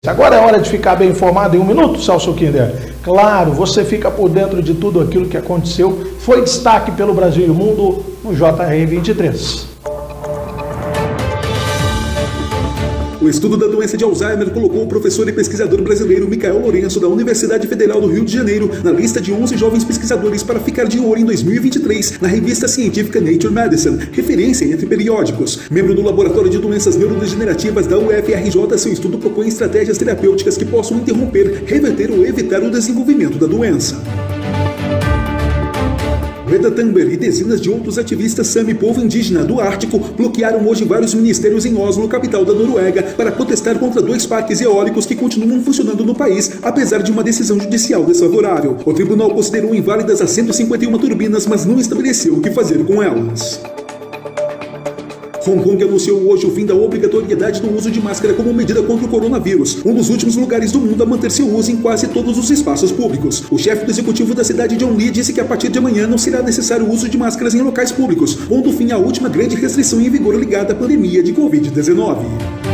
Agora é hora de ficar bem informado em 1 minuto, Celso Kinder. Claro, você fica por dentro de tudo aquilo que aconteceu, foi destaque pelo Brasil e o mundo no JR 23. O estudo da doença de Alzheimer colocou o professor e pesquisador brasileiro Micael Lourenço, da Universidade Federal do Rio de Janeiro, na lista de 11 jovens pesquisadores para ficar de olho em 2023, na revista científica Nature Medicine, referência entre periódicos. Membro do Laboratório de Doenças Neurodegenerativas da UFRJ, seu estudo propõe estratégias terapêuticas que possam interromper, reverter ou evitar o desenvolvimento da doença. Greta Thunberg e dezenas de outros ativistas Sami, povo indígena do Ártico, bloquearam hoje vários ministérios em Oslo, capital da Noruega, para protestar contra 2 parques eólicos que continuam funcionando no país, apesar de uma decisão judicial desfavorável. O tribunal considerou inválidas as 151 turbinas, mas não estabeleceu o que fazer com elas. Hong Kong anunciou hoje o fim da obrigatoriedade do uso de máscara como medida contra o coronavírus, um dos últimos lugares do mundo a manter seu uso em quase todos os espaços públicos. O chefe do executivo da cidade, John Lee, disse que a partir de amanhã não será necessário o uso de máscaras em locais públicos, pondo fim à última grande restrição em vigor ligada à pandemia de Covid-19.